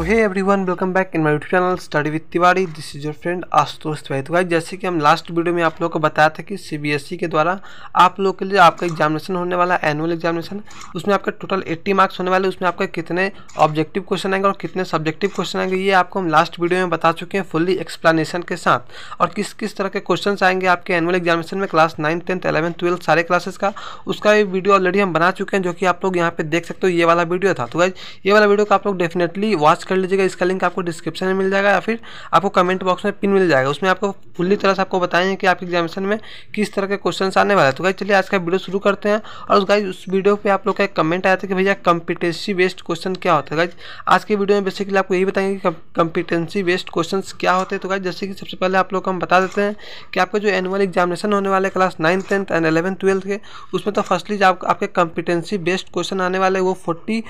Hey everyone, welcome back in my YouTube channel study with Tiwari. This is your friend Ashutosh Tiwari. तो guys, जैसे कि हम last video में आप लोगों को बताया था कि सीबीएसई के द्वारा आप लोगों के लिए आपका एग्जामिनेशन होने वाला है, एनुअल एग्जामिनेशन। उसमें आपका टोटल 80 मार्क्स होने वाले। उसमें आपका कितने ऑब्जेक्टिव क्वेश्चन आएंगे और कितने सब्जेक्टिव क्वेश्चन आएंगे, ये आपको हम लास्ट वीडियो में बता चुके हैं फुल्ली एक्सप्लेनेशन के साथ। और किस किस तरह के क्वेश्चन आएंगे आपके एनुअल एग्जामिनेशन में क्लास 9, 10, 11, 12 सारे क्लासेस का, उसका भी वीडियो ऑलरेडी हम बना चुके हैं, जो कि आप लोग यहाँ पे देख सकते हो। ये वाला वीडियो था। तो गाइस, ये वाला वीडियो को आप लोग डेफिनेटली वॉच कर लीजिएगा। इसका लिंक आपको डिस्क्रिप्शन में मिल जाएगा या फिर आपको कमेंट बॉक्स में पिन मिल जाएगा। उसमें आपको फुल्ली तरह से आपको बताएंगे कि आपके एग्जामिनेशन में किस तरह के क्वेश्चंस आने वाले हैं। तो गाइस, चलिए आज का वीडियो शुरू करते हैं। और गाइस, उस वीडियो पे आप लोग का एक कमेंट आया था कि भैया कॉम्पिटेंसी बेस्ड क्वेश्चन क्या होता है। गाइस, आज के वीडियो में बेसिकली आपको यही बताएंगे कि कॉम्पिटेंसी बेस्ड क्वेश्चन क्या होते हैं। तो गाइस, जैसे कि सबसे पहले आप लोग को हम बता देते हैं कि आपका जो एनुअल एग्जामिनेशन होने वाले क्लास 9, 10 एंड 11, 12 के, उसमें तो फर्स्टली आपके कॉम्पिटेंसी बेस्ड क्वेश्चन आने वाले वो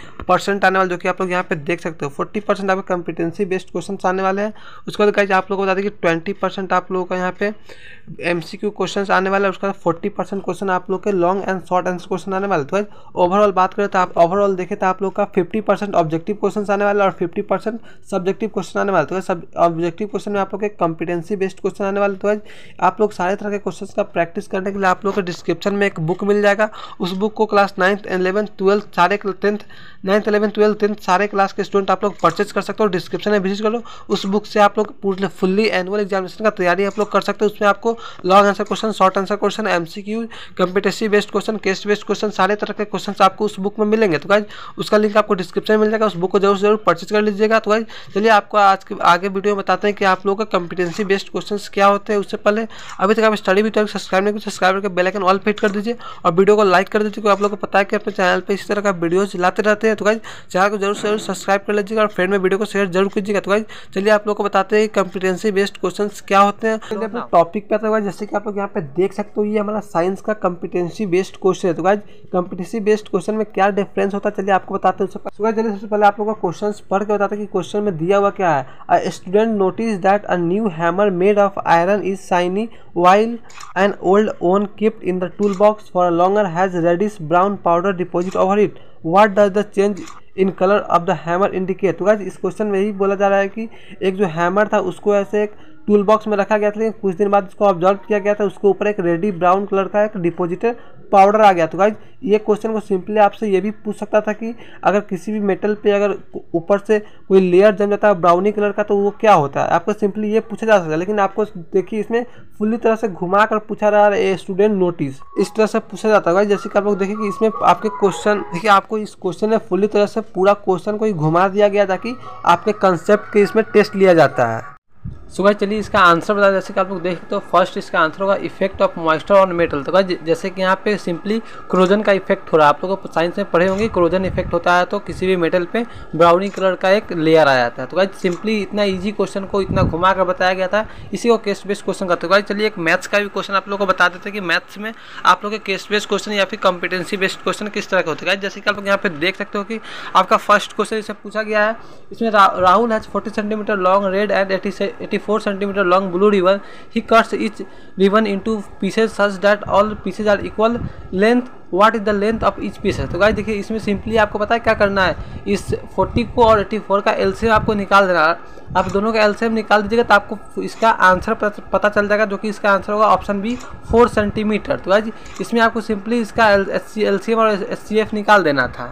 40% आने वाले, जो कि आप लोग यहाँ पे देख सकते हो। 40% आपके कॉम्पिटेंसी बेस्ड क्वेश्चन आने वाले हैं। उसके बाद गाइस, आप लोगों को बता दें कि 20% आप लोगों का यहाँ पे एमसीक्यू क्वेश्चन आने वाला है। उसका 40% क्वेश्चन आप लोग के long and short answer question आने वाले। तो ओवरऑल बात करें तो आप ओवरऑल देखें तो आप लोग का 50% ऑब्जेक्टिव क्वेश्चन आने वाला और 50% सब्जेक्टिव क्वेश्चन आने वाले। तो सब ऑब्जेक्टिव क्वेश्चन में आप लोग के कॉम्पिटेंसी बेस्ड क्वेश्चन आने वाले। तो आप लोग सारे तरह के क्वेश्चन का प्रैक्टिस करने के लिए आप लोग को डिस्क्रिप्शन में एक बुक मिल जाएगा। उस बुक को क्लास 9, 11, 12 सारे 10th 9th 11th 12th 10th सारे क्लास के स्टूडेंट आप लोग परचेज कर सकते हो। डिस्क्रिप्शन में विजिट करो। उस बुक से आप लोग पूरे फुल्ली एनुअल एग्जामिनेशन का तैयारी आप लोग कर सकते हो। उसमें आपको long answer question, short answer question, MCQ, competency based question, case based question, सारे तरह के क्वेश्चन आपको उस बुक में मिलेंगे। तो गाइस, उसका लिंक आपको डिस्क्रिप्शन में मिल जाएगा। उस बुक को जरूर परचेज कर लीजिएगा। तो गाइस, चलिए आपको आज के आगे वीडियो में बताते हैं कि आप लोगों का कॉम्पिटेंसी बेस्ड क्वेश्चन क्या होते हैं। उससे पहले अभी तक आप स्टडी वीडियो सब्सक्राइब नहीं, सब्सक्राइब करके बेल आइकन ऑल पे हिट कर दीजिए और वीडियो को लाइक कर दीजिए, क्योंकि आप लोग को पता है कि अपने चैनल पे इस तरह का वीडियोज लाते रहते हैं। तो गाइस, चैनल को जरूर सब्सक्राइब कर लीजिएगा और फ्रेंड में वीडियो को शेयर जरूर कीजिएगा। तो गाइस, चलिए आप लोग को बताते हैं कॉम्पिटेंसी बेस्ड क्वेश्चंस क्या होते हैं। चलिए अपने टॉपिक पे आता है। जैसे कि आप लोग यहाँ पे देख सकते हो, ये हमारा साइंस का कॉम्पिटेंसी बेस्ड क्वेश्चन है। तो गाइस, कॉम्पिटेंसी बेस्ड क्वेश्चन में क्या डिफरेंस होता है, चलिए आपको बताते हैं। चलिए सबसे पहले आप लोग को क्वेश्चन पढ़ के बताते हैं कि क्वेश्चन में दिया हुआ क्या है। A student notice that a new hammer made of iron is shiny while an old one kept in the toolbox for longer has reddish brown powder deposit over it. What does the change in color of the hammer indicate? तो guys, इस question में यही बोला जा रहा है कि एक जो हैमर था उसको ऐसे एक टूल बॉक्स में रखा गया था, लेकिन कुछ दिन बाद उसको ऑब्जर्व किया गया था, उसके ऊपर एक रेडी ब्राउन कलर का एक डिपोजिटेड पाउडर आ गया। तो गाइस, ये क्वेश्चन को सिंपली आपसे ये भी पूछ सकता था कि अगर किसी भी मेटल पे अगर ऊपर से कोई लेयर जम जाता है ब्राउनी कलर का, तो वो क्या होता है। आपको सिंपली ये पूछा जा सकता है, लेकिन आपको देखिए इसमें फुल्ली तरह से घुमा कर पूछा रहा है। स्टूडेंट नोटिस इस तरह से पूछा जाता है। जैसे कि आप लोग देखिए कि इसमें आपके क्वेश्चन देखिए, आपको इस क्वेश्चन में फुल्ली तरह से पूरा क्वेश्चन को ही घुमा दिया गया ताकि आपके कंसेप्ट के इसमें टेस्ट लिया जाता है। सो गाइस, चलिए इसका आंसर बता। जैसे कि आप लोग देखते हो, फर्स्ट इसका आंसर होगा effect of moisture on metal. तो गाइस, जैसे कि यहाँ पे सिंपली क्रोजन का इफेक्ट हो रहा है। आप लोगों को साइंस में पढ़े होंगे, क्रोजन इफेक्ट होता है तो किसी भी मेटल पे ब्राउनी कलर का एक लेयर आ जाता है। तो गाइस, सिंपली इतना ईजी क्वेश्चन को इतना घुमा कर बताया गया था, इसी को केस बेस्ड क्वेश्चन करते। तो गाइस, चलिए एक मैथ्स का भी क्वेश्चन आप लोगों को बता देते हैं कि मैथ्स में आप लोग के केस बेस्ड क्वेश्चन या फिर कॉम्पिटेंसी बेस्ड क्वेश्चन किस तरह के होते हैं। जैसे कि आप लोग यहाँ पे देख सकते हो कि आपका फर्स्ट क्वेश्चन इसे पूछा गया है। इसमें Rahul has 40 centimetre long red and 84 centimetre long blue ribbon. He cuts each ribbon into pieces such that all pieces are equal length. What is the length of each piece? तो guys, देखिए इसमें simply आपको पता है क्या करना है। इस 40 को और 84 का एलसीएम आपको निकाल देना। आप दोनों का एलसीएम निकाल दीजिएगा तो आपको इसका आंसर पता चल जाएगा, जो कि इसका आंसर होगा ऑप्शन बी 4 सेंटीमीटर। तो गाइस, इसमें आपको सिंपली इसका एलसीएम और एचसीएफ निकाल देना था।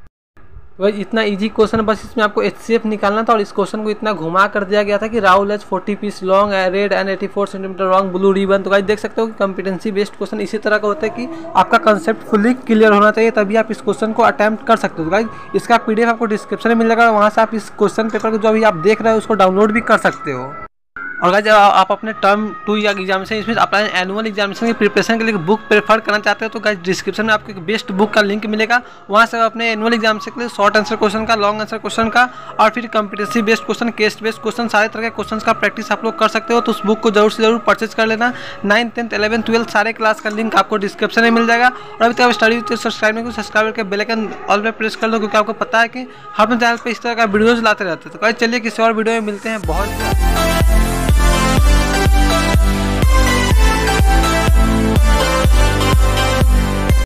तो इतना इजी क्वेश्चन, बस इसमें आपको एचसीएफ निकालना था और इस क्वेश्चन को इतना घुमा कर दिया गया था कि Rahul has 40 piece long red and 84 centimetre long blue ribbon. तो गाइस, देख सकते हो कि कॉम्पिटेंसी बेस्ड क्वेश्चन इसी तरह का होता है कि आपका कंसेप्ट फुल्ली क्लियर होना चाहिए, तभी आप इस क्वेश्चन को अटेम्प्ट कर सकते हो। तो गाइस, इसका पीडीएफ आपको डिस्क्रिप्शन में मिल जाएगा, वहाँ से आप इस क्वेश्चन पेपर को जो अभी आप देख रहे हो उसको डाउनलोड भी कर सकते हो। और गाइस, जब आप अपने टर्म 2 या एग्जामिनेशन इसमें अपने एनुअल एग्जामिनेशन की प्रिपरेशन के लिए बुक प्रेफर करना चाहते हो, तो गाइस डिस्क्रिप्शन में आपको एक बेस्ट बुक का लिंक मिलेगा। वहाँ से अपने एनुअल एग्जामिनेशन के लिए शॉर्ट आंसर क्वेश्चन का, लॉन्ग आंसर क्वेश्चन का और फिर competency based question, case based question, सारे तरह के क्वेश्चन का प्रैक्टिस आप लोग कर सकते हो। तो उस बुक को जरूर से जरूर परचेज कर लेना। 9, 10, 11, 12 सारे क्लास का लिंक आपको डिस्क्रिप्शन में मिल जाएगा। और अभी तक आप स्टडी सब्सक्राइब नहीं, सब्सक्राइब करके बेल आइकन ऑल पे प्रेस कर लो, क्योंकि आपको पता है कि हम चैनल पर इस तरह का वीडियोज लाते रहते हैं। तो गाइस, चलिए किसी और वीडियो में मिलते हैं। बहुत